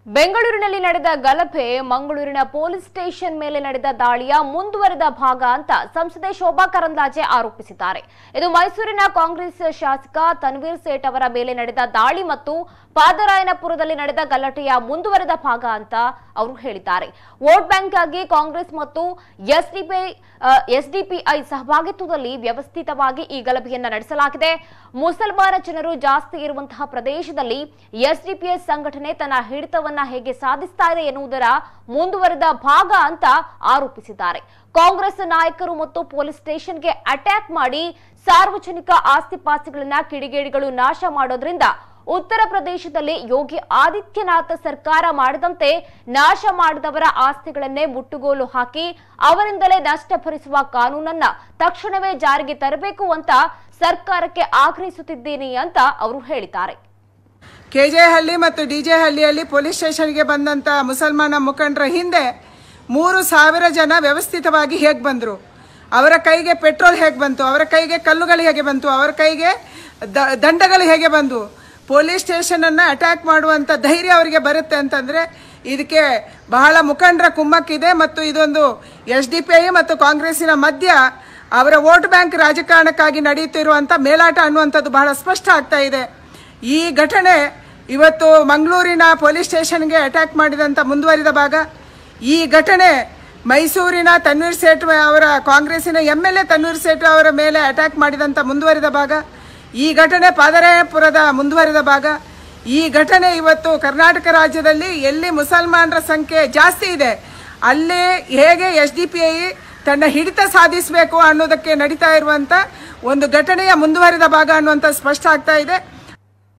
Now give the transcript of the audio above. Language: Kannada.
ಬೆಂಗಳೂರಿನಲ್ಲಿ ನಡೆದ ಗಲಭೆ ಮಂಗಳೂರಿನ ಪೊಲೀಸ್ ಸ್ಟೇಷನ್ ಮೇಲೆ ನಡೆದ ದಾಳಿಯ ಮುಂದುವರೆದ ಭಾಗ ಅಂತ ಸಂಸದೆ ಶೋಭಾ ಕರಂದ್ಲಾಜೆ ಆರೋಪಿಸಿದ್ದಾರೆ. ಇದು ಮೈಸೂರಿನ ಕಾಂಗ್ರೆಸ್ ಶಾಸಕ ತನ್ವೀರ್ ಸೇಠ್ ಅವರ ಮೇಲೆ ನಡೆದ ದಾಳಿ ಮತ್ತು ಪಾದರಾಯನಪುರದಲ್ಲಿ ನಡೆದ ಗಲಾಟೆಯ ಮುಂದುವರೆದ ಭಾಗ ಅಂತ ಅವರು ಹೇಳಿದ್ದಾರೆ. ವೋಟ್ ಬ್ಯಾಂಕ್ ಆಗಿ ಕಾಂಗ್ರೆಸ್ ಮತ್ತು ಎಸ್ಡಿಪಿಐ ಸಹಭಾಗಿತ್ವದಲ್ಲಿ ವ್ಯವಸ್ಥಿತವಾಗಿ ಈ ಗಲಭೆಯನ್ನು ನಡೆಸಲಾಗಿದೆ. ಮುಸಲ್ಮಾನ ಜನರು ಜಾಸ್ತಿ ಇರುವಂತಹ ಪ್ರದೇಶದಲ್ಲಿ ಎಸ್ಡಿಪಿಐ ಸಂಘಟನೆ ತನ್ನ ಹಿಡಿತವನ್ನ ಹೇಗೆ ಸಾಧಿಸ್ತಾ ಇದೆ ಎನ್ನುವುದರ ಮುಂದುವರೆದ ಭಾಗ ಅಂತ ಆರೋಪಿಸಿದ್ದಾರೆ. ಕಾಂಗ್ರೆಸ್ ನಾಯಕರು ಮತ್ತು ಪೊಲೀಸ್ ಸ್ಟೇಷನ್ಗೆ ಅಟ್ಯಾಕ್ ಮಾಡಿ ಸಾರ್ವಜನಿಕ ಆಸ್ತಿಪಾಸ್ತಿಗಳನ್ನ ಕಿಡಿಗೇಡಿಗಳು ನಾಶ ಮಾಡೋದ್ರಿಂದ ಉತ್ತರ ಪ್ರದೇಶದಲ್ಲಿ ಯೋಗಿ ಆದಿತ್ಯನಾಥ್ ಸರ್ಕಾರ ಮಾಡಿದಂತೆ ನಾಶ ಮಾಡಿದವರ ಆಸ್ತಿಗಳನ್ನೇ ಮುಟ್ಟುಗೋಲು ಹಾಕಿ ಅವರಿಂದಲೇ ನಷ್ಟ ಭರಿಸುವ ಕಾನೂನನ್ನ ತಕ್ಷಣವೇ ಜಾರಿಗೆ ತರಬೇಕು ಅಂತ ಸರ್ಕಾರಕ್ಕೆ ಆಗ್ರಹಿಸುತ್ತಿದ್ದೇನೆ ಅಂತ ಅವರು ಹೇಳಿದ್ದಾರೆ. ಕೆಜೆ ಹಳ್ಳಿ ಮತ್ತು ಡಿಜೆ ಹಳ್ಳಿಯಲ್ಲಿ ಪೊಲೀಸ್ ಸ್ಟೇಷನ್ಗೆ ಬಂದಂತ ಮುಸಲ್ಮಾನ ಮುಖಂಡರ ಹಿಂದೆ 3,000 ಜನ ವ್ಯವಸ್ಥಿತವಾಗಿ ಹೇಗೆ ಬಂದರು, ಅವರ ಕೈಗೆ ಪೆಟ್ರೋಲ್ ಹೇಗೆ ಬಂತು, ಅವರ ಕೈಗೆ ಕಲ್ಲುಗಳು ಹೇಗೆ ಬಂತು, ಅವರ ಕೈಗೆ ದಂಡಗಳು ಹೇಗೆ ಬಂದು ಪೊಲೀಸ್ ಸ್ಟೇಷನನ್ನು ಅಟ್ಯಾಕ್ ಮಾಡುವಂಥ ಧೈರ್ಯ ಅವರಿಗೆ ಬರುತ್ತೆ ಅಂತಂದರೆ ಇದಕ್ಕೆ ಬಹಳ ಮುಖಂಡರ ಕುಮ್ಮಕ್ಕಿದೆ. ಮತ್ತು ಇದೊಂದು ಎಸ್ಡಿಪಿಐ ಮತ್ತು ಕಾಂಗ್ರೆಸ್ಸಿನ ಮಧ್ಯ ಅವರ ವೋಟ್ ಬ್ಯಾಂಕ್ ರಾಜಕಾರಣಕ್ಕಾಗಿ ನಡೆಯುತ್ತಿರುವಂಥ ಮೇಲಾಟ ಅನ್ನುವಂಥದ್ದು ಬಹಳ ಸ್ಪಷ್ಟ ಆಗ್ತಾ ಇದೆ. ಈ ಘಟನೆ ಇವತ್ತು ಮಂಗಳೂರಿನ ಪೊಲೀಸ್ ಸ್ಟೇಷನ್ಗೆ ಅಟ್ಯಾಕ್ ಮಾಡಿದಂಥ ಮುಂದುವರಿದ ಭಾಗ. ಈ ಘಟನೆ ಮೈಸೂರಿನ ತನ್ವೀರ್ ಸೇಠ್ ಅವರ ಕಾಂಗ್ರೆಸ್ಸಿನ MLA ತನ್ವೀರ್ ಸೇಠ್ ಅವರ ಮೇಲೆ ಅಟ್ಯಾಕ್ ಮಾಡಿದಂಥ ಮುಂದುವರಿದ ಭಾಗ. ಈ ಘಟನೆ ಪಾದರಾಯನಪುರದ ಮುಂದುವರಿದ ಭಾಗ. ಈ ಘಟನೆ ಇವತ್ತು ಕರ್ನಾಟಕ ರಾಜ್ಯದಲ್ಲಿ ಎಲ್ಲಿ ಮುಸಲ್ಮಾನರ ಸಂಖ್ಯೆ ಜಾಸ್ತಿ ಇದೆ ಅಲ್ಲಿ ಹೇಗೆ ಎಸ್ಡಿಪಿಐ ತನ್ನ ಹಿಡಿತ ಸಾಧಿಸಬೇಕು ಅನ್ನೋದಕ್ಕೆ ನಡೀತಾ ಇರುವಂಥ ಒಂದು ಘಟನೆಯ ಮುಂದುವರಿದ ಭಾಗ ಅನ್ನುವಂಥ ಸ್ಪಷ್ಟ ಆಗ್ತಾ ಇದೆ.